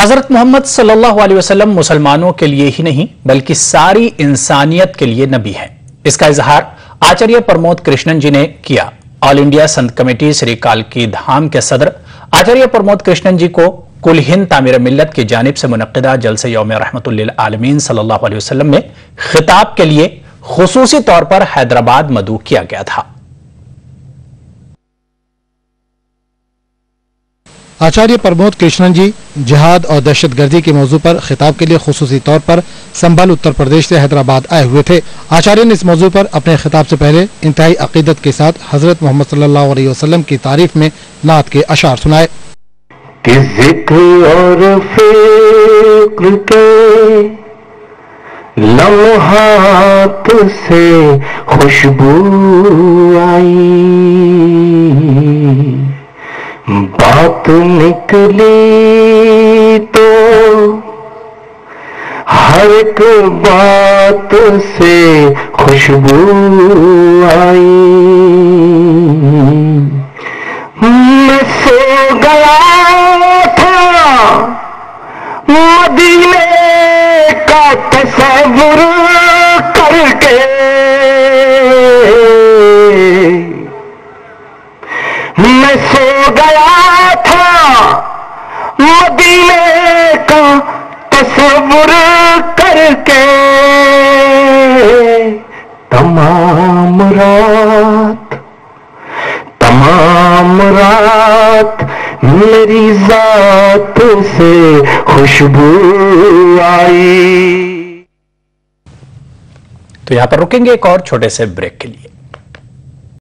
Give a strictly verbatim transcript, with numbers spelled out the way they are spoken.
हजरत मोहम्मद सल्लल्लाहु अलैहि वसल्लम मुसलमानों के लिए ही नहीं बल्कि सारी इंसानियत के लिए नबी हैं। इसका इजहार आचार्य प्रमोद कृष्णन जी ने किया। All India Sant committee Shri कालकी धाम के सदर आचार्य प्रमोद कृष्णन जी को कुल हिंद तामीर मिल्लत की जानिब से मुनक्किदा जलसे यौम रहमतुल लिल आलमीन सल्लल्लाहु अलैहि वसल्लम में खिताब के लिए खुसूसी तौर पर हैदराबाद मदऊ किया गया था। आचार्य प्रमोद कृष्णन जी जिहाद और दहशतगर्दी के मौजू पर खिताब के लिए खुसूसी तौर पर संभल उत्तर प्रदेश से हैदराबाद आए हुए थे। आचार्य ने इस मौजू पर अपने खिताब से पहले इंतहाई अकीदत के साथ हजरत मोहम्मद सल्लल्लाहु अलैहि वसल्लम की तारीफ में नात के अशार सुनाए। कि जिक्र और फिक्र के लम्हात से खुशबू आई, बात निकली तो हर एक बात से खुशबू आई। मैं सो गया था मदीने का तस्वुर करके, मैं सो गया था मदीने का तस्वुर करके। तमाम रात तमाम रात मेरी जात से खुशबू आई। तो यहां पर रुकेंगे एक और छोटे से ब्रेक के लिए।